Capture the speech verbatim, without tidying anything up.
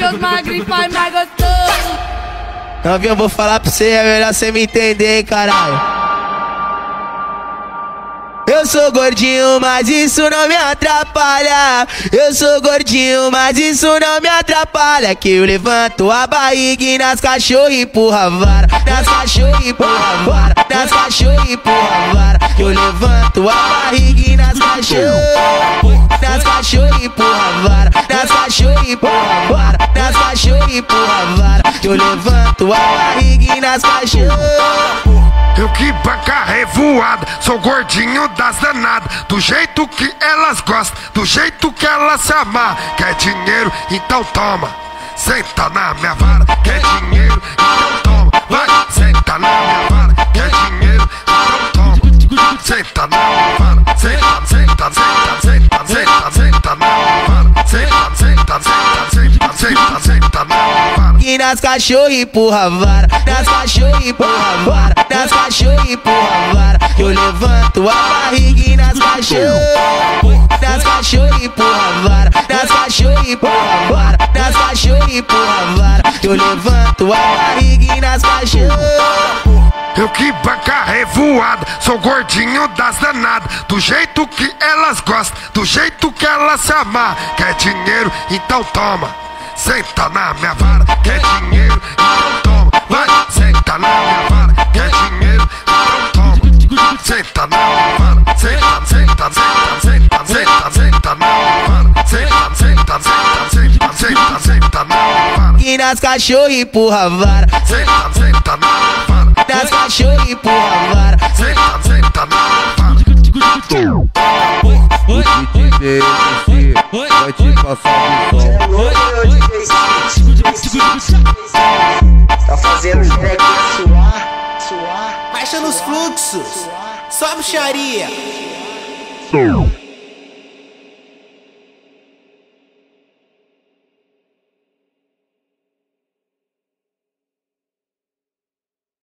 os magrinhos faz mais gostoso. Novinho, eu vou falar pra você, é melhor você me entender, hein, caralho. Eu sou gordinho, mas isso não me atrapalha. Eu sou gordinho, mas isso não me atrapalha. Que eu levanto a barriga e nas cachorro empurra a vara. Nas cachorro empurra a vara. Nas cachorro empurra a vara. Eu levanto a barriga e nas cachorro. Nas cachorro empurra a vara. Nas cachorro empurra a vara. Nas cachorro empurra a vara. Eu levanto a barriga e nas cachorro. Eu que banca revoada, sou gordinho das danadas. Do jeito que elas gostam, do jeito que elas se amarram. Quer dinheiro? Então toma, senta na minha vara. Quer dinheiro? Então toma, vai, senta na minha vara. Quer dinheiro? Então toma, senta na minha vara. Senta, senta, senta, senta, senta, senta na minha vara. Senta, senta, senta, senta, senta, senta na minha vara. E nas cachorro empurra a vara. Nas cachorro empurra a vara. Nas cachorro empurra a vara. Eu levanto a barriga e nas cachorro. Nas cachorro empurra a vara. Nas cachorro empurra a vara. Nas cachorro empurra a vara. Eu levanto a barriga e nas cachorro. Eu que banca revoada, sou gordinho das danadas. Do jeito que elas gostam, do jeito que elas se amarram. Quer dinheiro? Então toma, senta na minha vara. Quer dinheiro? Então toma, vai, senta na minha vara. Quer dinheiro? Então toma, senta na minha vara. Senta, senta, senta, senta, senta, senta na minha vara. Senta, senta, senta, senta, senta, senta na minha vara. E nas cachorro empurra a vara. Senta, senta na minha vara. Nas cachorro empurra a vara. Senta, senta na minha vara. O D J vai te passar o som. Tá fazendo xereque suar, suar. Baixa nos fluxos, só bruxaria. Suar.